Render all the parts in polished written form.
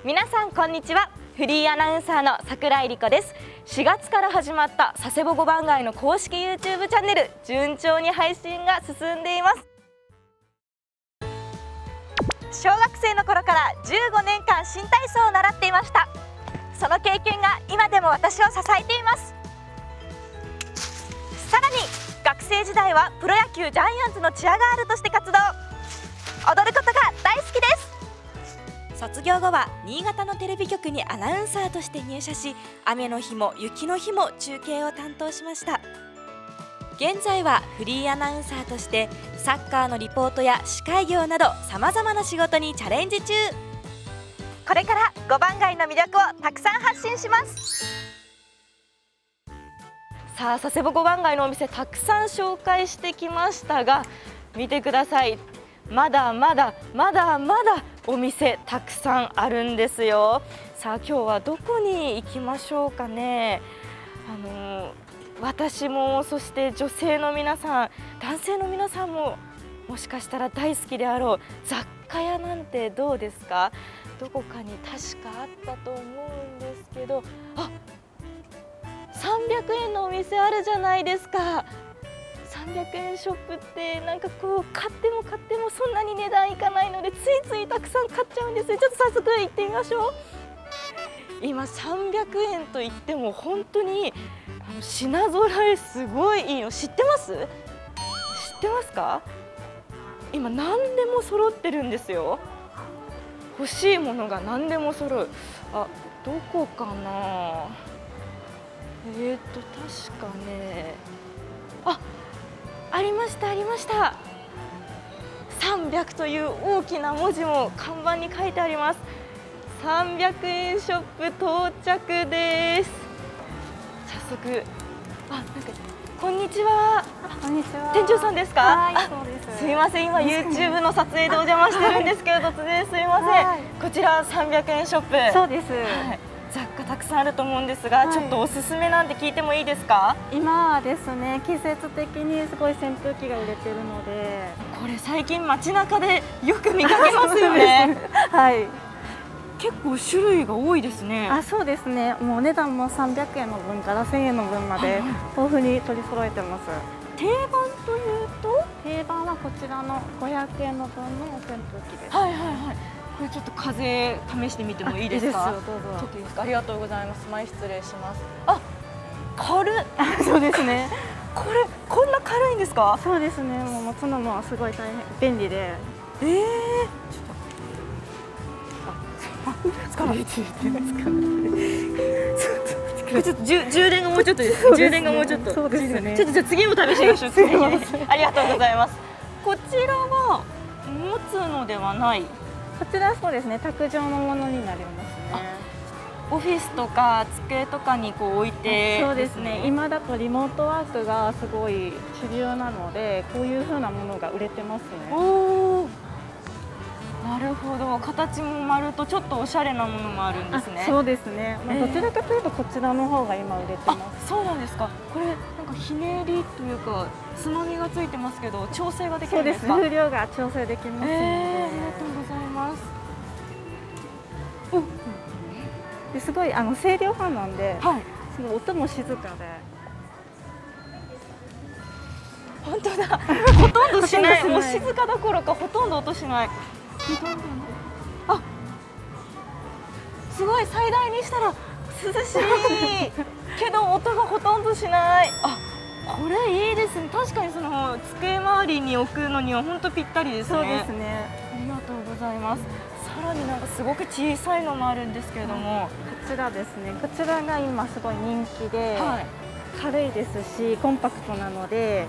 皆さんこんにちは。フリーアナウンサーの桜井理子です。4月から始まった佐世保5番街の公式 YouTube チャンネル、順調に配信が進んでいます。小学生の頃から15年間新体操を習っていました。その経験が今でも私を支えています。さらに学生時代はプロ野球ジャイアンツのチアガールとして活動。踊ることが大好きです。卒業後は新潟のテレビ局にアナウンサーとして入社し、雨の日も雪の日も中継を担当しました。現在はフリーアナウンサーとしてサッカーのリポートや司会業などさまざまな仕事にチャレンジ中。これから5番街の魅力をたくさん発信します。さあ、佐世保5番街のお店たくさん紹介してきましたが、見てください。まだまだお店たくさんあるんですよ。さあ、今日はどこに行きましょうかね。私も、そして女性の皆さん、男性の皆さんももしかしたら大好きであろう雑貨屋なんてどうですか。どこかに確かあったと思うんですけど、あ、300円のお店あるじゃないですか。300円ショップってなんかこう買ってもそんなに値段いかないので、ついついたくさん買っちゃうんですよ。ちょっと早速行ってみましょう。今300円といっても本当に品揃えすごいいいの知ってます？知ってますか？今何でも揃ってるんですよ。欲しいものが何でも揃う。あ、どこかな。確かね、ありました。300という大きな文字も看板に書いてあります。300円ショップ到着です。早速、なんかこんにちは。 こんにちは。 店長さんですか？ はい、そうです。 すみません、今 YouTube の撮影でお邪魔してるんですけど、突然すみません。こちら300円ショップ。 そうです。 雑貨たくさんあると思うんですが、ちょっとおすすめなんて聞いてもいいですか？ 今はですね、季節的にすごい扇風機が売れてるので、 これ最近街中でよく見かけますよね。 はい。 結構種類が多いですね。 そうですね。もうお値段も300円の分から1000円の分まで豊富に取り揃えてます。 定番というと？ 定番はこちらの500円の分の扇風機です。 これちょっと風試してみてもいいですか？ いいですよ、どうぞ。 ちょっといいですか？ありがとうございます。前失礼します。軽い。 そうですね。 これこんな軽いんですか？ そうですね。もう持つのもすごい大変便利で。 ちょっと充電がもうちょっとです。充電がもうちょっと。 そうですね。 ちょっとじゃあ次も試してみましょう。ありがとうございます。こちらは持つのではない。 こちらはそうですね。卓上のものになりますね。 オフィスとか机とかにこう置いて。 そうですね。今だとリモートワークがすごい主流なので、こういう風なものが売れてますね。 なるほど。形も丸とちょっとおしゃれなものもあるんですね。 そうですね。どちらかというとこちらの方が今売れてます。 そうなんですか。これなんかひねりというかつまみがついてますけど、調整ができるんですか？ そうです。風量が調整できますので。 ありがとうございます。 すごい清涼派なんで、すごい音も静かで。 本当だ。ほとんどしない。もう静かどころかほとんど音しない。すごい、最大にしたら涼しいけど音がほとんどしない。これいいですね。確かにその机周りに置くのには本当ぴったりですね。 そうですね。 ありがとうございます。さらになんかすごく小さいのもあるんですけれども、 こちらですね。こちらが今すごい人気で、軽いですしコンパクトなので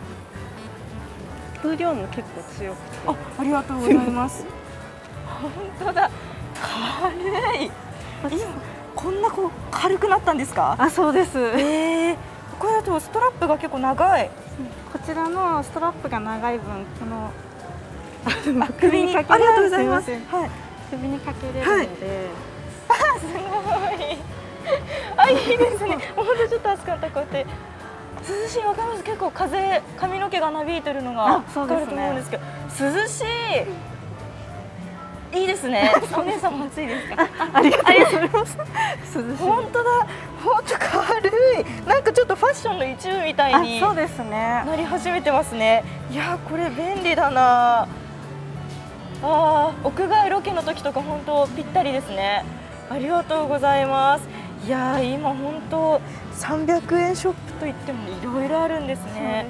風量も結構強くて。 ありがとうございます。本当だ。軽い。こんな軽くなったんですか？ そうです。 これだとストラップが結構長い。 こちらのストラップが長い分、この首にかけありがとうございます。 首にかけれるので。 すごい。いいですね。本当ちょっと暑かった。こうやって涼しい。わかります。結構髪の毛がなびいてるのがわかると思うんですけど、涼しい。 いいですね。お姉さんも暑いですか。 ありがとうございます。 本当だ、本当軽い。なんかちょっとファッションの一部みたいにそうですね。 なり始めてますね。いやこれ便利だな。屋外ロケの時とか本当ぴったりですね。ありがとうございます。いや今本当300円ショップといってもいろいろあるんですね。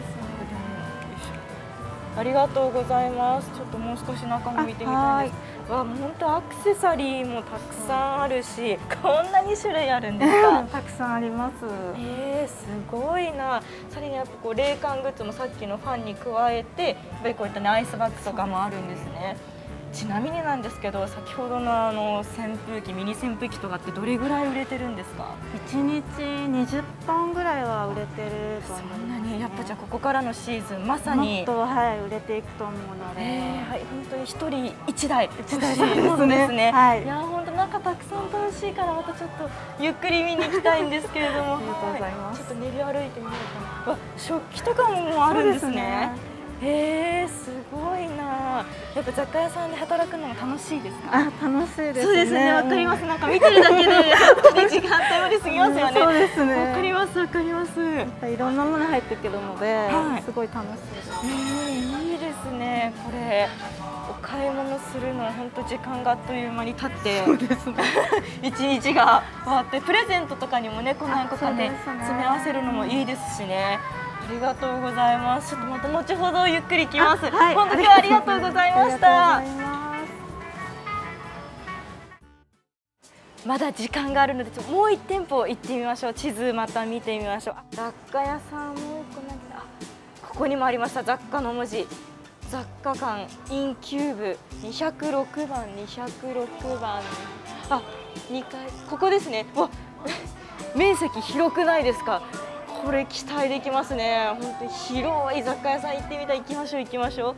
ありがとうございます。ちょっともう少し中も見てみたいです。わ、本当アクセサリーもたくさんあるし、こんなに種類あるんですか。 たくさんあります。 すごいな。それにやっぱこう冷感グッズもさっきのファンに加えて、やっぱりこういったねアイスバッグとかもあるんですね。ちなみになんですけど、先ほどの扇風機、ミニ扇風機とかってどれぐらい売れてるんですか ？1日20本ぐらいは売れてると思います。 そんなに、やっぱじゃあここからのシーズンまさにもっと売れていくと思うので、 本当に1人1台欲しいですね。いや本当中たくさん楽しいからまたちょっとゆっくり見に行きたいんですけれども、 ありがとうございます。 ちょっと練り歩いてみようかな。食器とかももうあるんですね。すごいな。やっぱ雑貨屋さんで働くのも楽しいですか？ 楽しいですね。 そうですね、わかります。なんか見てるだけで本当に時間帯まで過ぎますよね。 そうですね。 わかります、わかります。 いろんなもの入ってくるので、すごい楽しいです。 いいですね。これお買い物するのは本当時間があっという間に経って、一日が終わって、プレゼントとかにもね、こなんとかね詰め合わせるのもいいですしね。ありがとうございます。ちょっとまた後ほどゆっくり来ます。本当にありがとうございました。まだ時間があるので、もう1店舗行ってみましょう。地図また見てみましょう。雑貨屋さんもう1個なんか、ここにもありました。雑貨の文字。雑貨館インキューブ206番206番。2階、ここですね。面積広くないですか。これ期待できますね。本当に広い雑貨屋さん行ってみたい。行きましょう行きましょ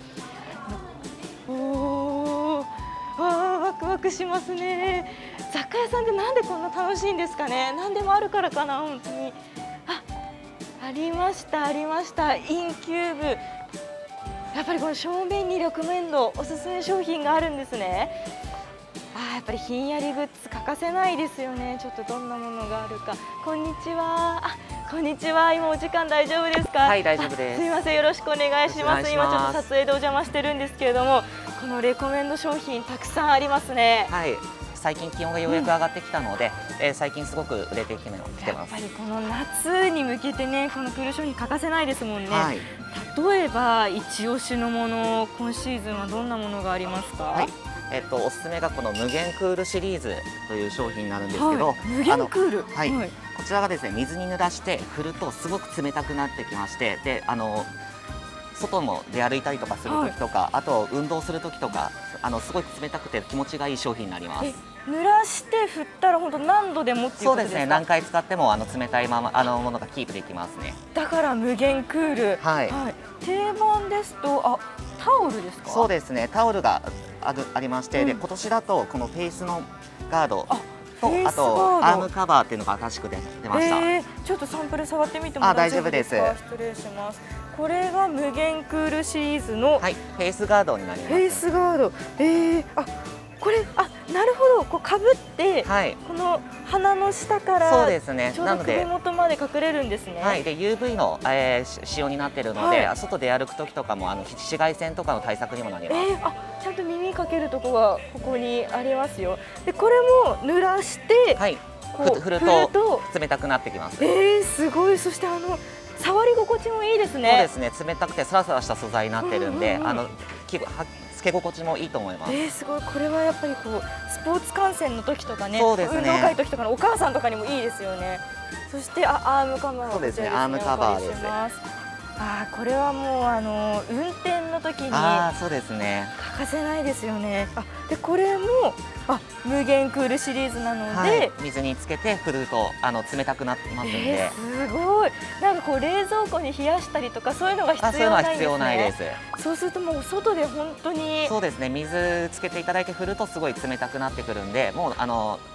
う。ワクワクしますね。雑貨屋さんってなんでこんな楽しいんですかね。何でもあるからかな。本当にありましたありました。インキューブ、やっぱりこの正面にレコメンドおすすめ商品があるんですね。やっぱりひんやりグッズ欠かせないですよね。ちょっとどんなものがあるか。こんにちは。こんにちは。今お時間大丈夫ですか？ はい、大丈夫です。 すみません、よろしくお願いします。今ちょっと撮影でお邪魔してるんですけれども、このレコメンド商品たくさんありますね。 はい。最近気温がようやく上がってきたので、最近すごく売れてきてます。 やっぱりこの夏に向けてね、このクール商品欠かせないですもんね。例えば一押しのもの、今シーズンはどんなものがありますか？ おすすめがこの無限クールシリーズという商品になるんですけど、 無限クール、 こちらがですね、水に濡らして振るとすごく冷たくなってきまして、で外も出歩いたりとかする時とか、あと運動する時とか、すごい冷たくて気持ちがいい商品になります。 濡らして振ったら本当何度でもっていうことですか？そうですね、 何回使っても冷たいままものがキープできますね。 だから無限クール。定番ですとタオルですか？そうですね、 タオルがありまして、で今年だとこのフェイスのガードと、あとアームカバーっていうのが新しく出ました。 ちょっとサンプル触ってみても大丈夫ですか？失礼します。これが無限クールシリーズの、 フェイスガードになります。 フェイスガード、これなるほど、こうかぶって、この鼻の下からそうですね、 ちょうど首元まで隠れるんですね。 で UV の、仕様になっているので、外で歩く時とかも紫外線とかの対策にもなります。 ちゃんと耳かけるとこがここにありますよ。でこれも濡らして、 振ると冷たくなってきます。 すごい。そして触り心地もいいですね。 そうですね、冷たくてサラサラした素材になってるんで、つけ心地もいいと思います。 すごい。これはやっぱりこうスポーツ観戦の時とかね、運動会の時とかのお母さんとかにもいいですよね。そしてアームカバー。 そうですね、アームカバーです。 これはもう運転の時にそうですね、 欠かせないですよね。でこれも無限クールシリーズなので、 水につけて振ると冷たくなってますんで、 すごい。なんかこう冷蔵庫に冷やしたりとかそういうのが必要ないんですね。 必要ないです。 そうするともう外で本当に、 そうですね、水つけていただいて振るとすごい冷たくなってくるんで、もう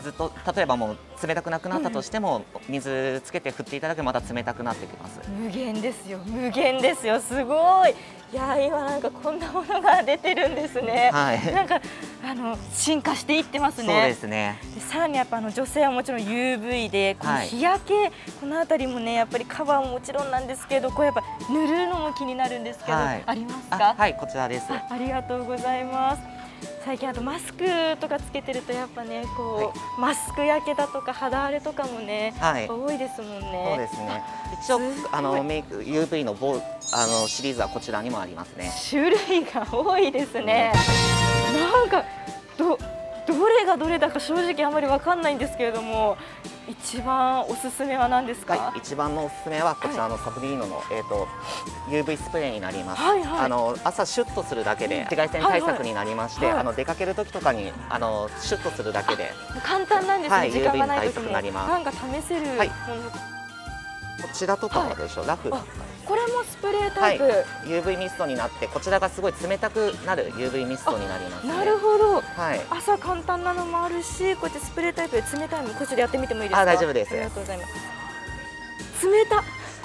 ずっと例えばもう冷たくなくなったとしても、水つけて振っていただけばまた冷たくなってきます。 無限ですよ、無限ですよ、すごい。いや今なんかこんなものが出てるんですね。 はい、 なんか進化していってますね。 そうですね。 でさらにやっぱ女性はもちろん UV でこの日焼け、このあたりもねやっぱりカバーももちろんなんですけど、こうやっぱ塗るのも気になるんですけど、ありますか？ はい、こちらです。 ありがとうございます。最近マスクとかつけてるとやっぱねこう、マスク焼けだとか肌荒れとかもね、多いですもんね。 そうですね。一応メイク UV のシリーズはこちらにもありますね。 種類が多いですね。なんかどれがどれだか正直あまりわかんないんですけれども、一番おすすめは何ですか？ はい、一番のおすすめはこちらのサブリーノのUV スプレーになります。朝シュッとするだけで紫外線対策になりまして、出かける時とかにシュッとするだけで簡単なんですね。時間がない時もなんか試せるもの。 こちらとかはどうでしょう、ラフ。 これもスプレータイプ、 UV ミストになって、こちらがすごい冷たくなる UV ミストになります、ね。 なるほど、朝簡単なのもあるし、こうやってスプレータイプで冷たいのこちらやってみてもいいですか？ 大丈夫です。 ありがとうございます。冷た冷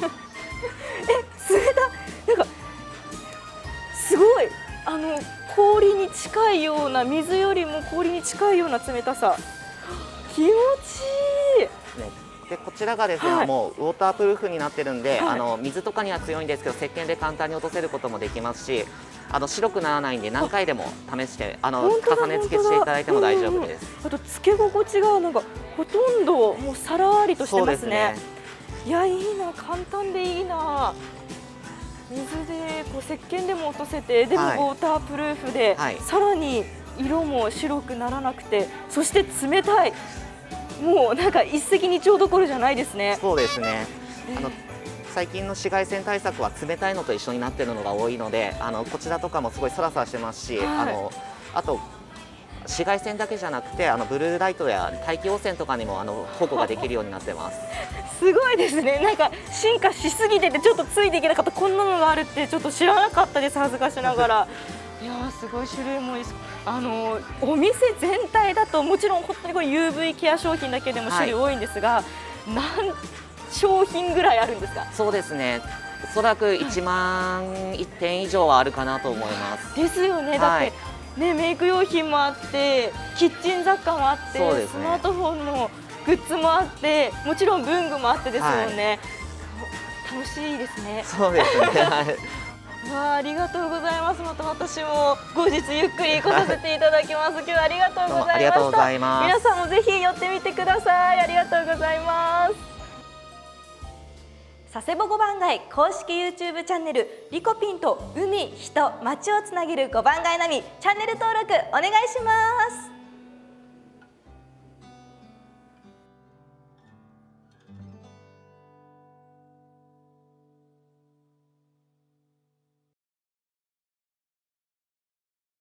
た、なんかすごい氷に近いような、水よりも氷に近いような冷たさ、気持ちいい。 でこちらがですね、もうウォータープルーフになってるんで、水とかには強いんですけど、石鹸で簡単に落とせることもできますし、白くならないんで何回でも試して重ね付けしていただいても大丈夫です。 あと付け心地がなんかほとんどもうさらりとしてますね。いや、いいな、簡単でいいな。水でこう石鹸でも落とせて、でもウォータープルーフで、さらに色も白くならなくて、そして冷たい。もうなんか一石二鳥どころじゃないですね。 そうですね。最近の紫外線対策は冷たいのと一緒になっているのが多いので、こちらとかもすごいサラサラしてますし、あと紫外線だけじゃなくてブルーライトや大気汚染とかにも保護ができるようになってます。 すごいですね。なんか進化しすぎててちょっとついていけなかった。こんなのがあるってちょっと知らなかったです、恥ずかしながら。いやー、すごい種類もいいです。お店全体だともちろん本当にこれ UV ケア商品だけでも種類多いんですが、何商品ぐらいあるんですか？ そうですね、おそらく1万1点以上はあるかなと思います。 ですよね。だってね、メイク用品もあって、キッチン雑貨もあって、スマートフォンのグッズもあって、もちろん文具もあってですもんね。楽しいですね。 そうですね。 ありがとうございます。また私も後日ゆっくり来させていただきます。今日はありがとうございました。皆さんもぜひ寄ってみてください。ありがとうございます。佐世保5番街公式 YouTube チャンネルリコピンと海、人、街をつなげる5番街並みチャンネル登録お願いします。